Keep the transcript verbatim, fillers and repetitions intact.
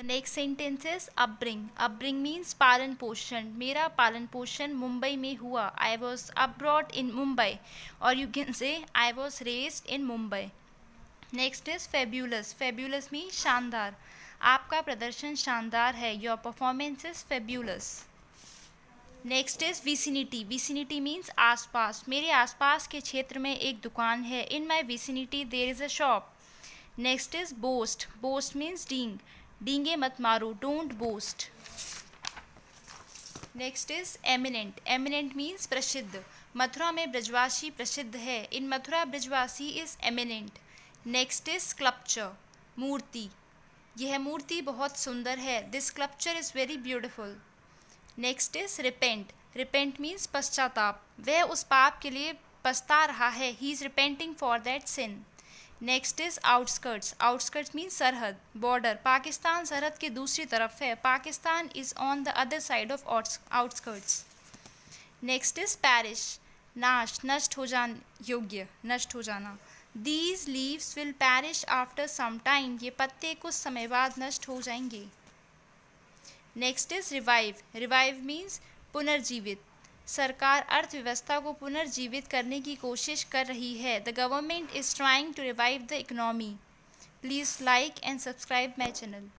The next sentence is upbringing. Upbringing means पालन पोषण. मेरा पालन पोषण मुंबई में हुआ. I was abroad in Mumbai, और you can say I was raised in Mumbai. Next is fabulous. Fabulous means शानदार. आपका प्रदर्शन शानदार है. Your performance is fabulous. Next is vicinity. Vicinity means आसपास. मेरे आसपास के क्षेत्र में एक दुकान है. In my vicinity there is a shop. Next is boast. Boast means डींग. डींगे मत मारो. Don't boast. Next is eminent. Eminent means प्रसिद्ध. मथुरा में ब्रजवासी प्रसिद्ध है. In Mathura Brajwasi is eminent. Next is sculpture. मूर्ति. यह मूर्ति बहुत सुंदर है. This sculpture is very beautiful. Next is repent. Repent means पश्चाताप. वह उस पाप के लिए पछता रहा है. He is repenting for that sin. Next is outskirts. Outskirts means सरहद, बॉर्डर. पाकिस्तान सरहद के दूसरी तरफ है. Pakistan is on the other side of outskirts. Next is perish. नाश, नष्ट हो जान योग्य, नष्ट हो जाना. These leaves will perish after some time. ये पत्ते कुछ समय बाद नष्ट हो जाएंगे. Next is revive. Revive means पुनर्जीवित. सरकार अर्थव्यवस्था को पुनर्जीवित करने की कोशिश कर रही है. The government is trying to revive the economy. Please like and subscribe my channel.